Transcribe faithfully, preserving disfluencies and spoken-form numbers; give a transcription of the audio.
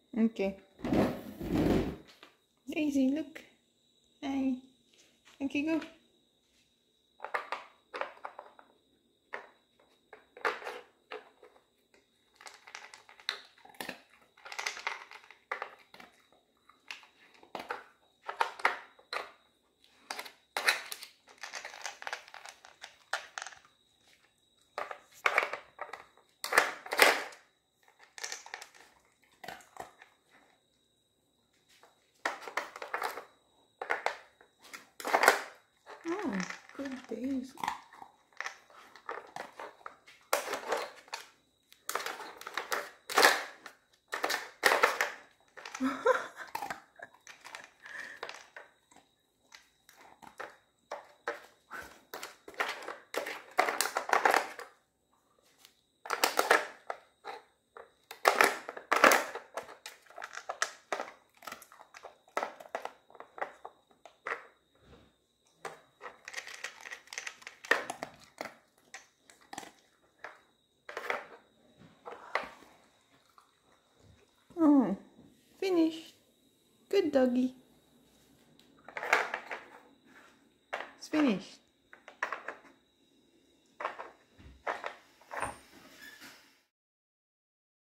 Okay. Daisy, look. Hey. Okay, go. Oh, good Daisy. Oh, finished. Good doggy. It's finished.